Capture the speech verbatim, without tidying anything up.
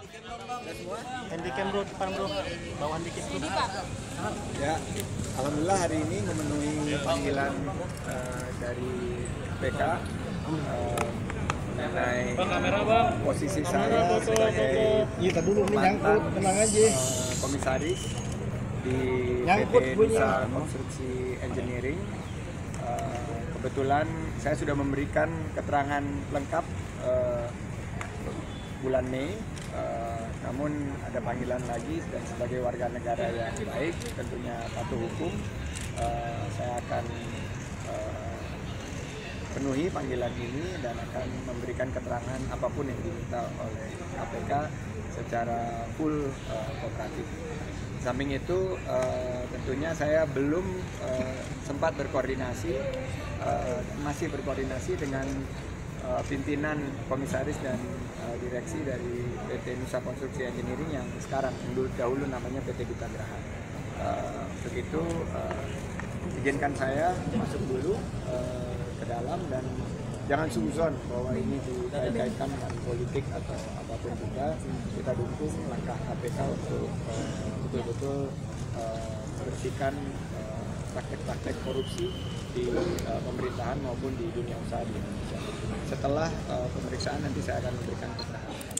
Handycam bro, depan bro, bawahan dikit bro. Ya, alhamdulillah hari ini memenuhi panggilan uh, dari K P K uh, mengenai posisi saya sebagai mantan uh, komisaris di P T Nusa Konstruksi Engineering. Uh, kebetulan saya sudah memberikan keterangan lengkap uh, bulan Mei. Uh, namun ada panggilan lagi dan sebagai warga negara yang baik tentunya patuh hukum, uh, saya akan uh, penuhi panggilan ini dan akan memberikan keterangan apapun yang diminta oleh K P K secara full uh, kooperatif. Samping itu uh, tentunya saya belum uh, sempat berkoordinasi, uh, masih berkoordinasi dengan uh, pimpinan komisaris dan uh, direksi dari P T Nusa Konstruksi Engineering yang sekarang dulu dahulu namanya P T Gita Graha. Uh, begitu uh, izinkan saya masuk dulu uh, ke dalam dan jangan suzon bahwa ini dikait-kaitkan dengan politik atau apapun juga. Kita dukung langkah K P K untuk uh, betul-betul uh, membersihkan uh, praktek-praktek korupsi di uh, pemerintahan maupun di dunia usaha di Indonesia. Setelah uh, pemeriksaan nanti saya akan memberikan keterangan.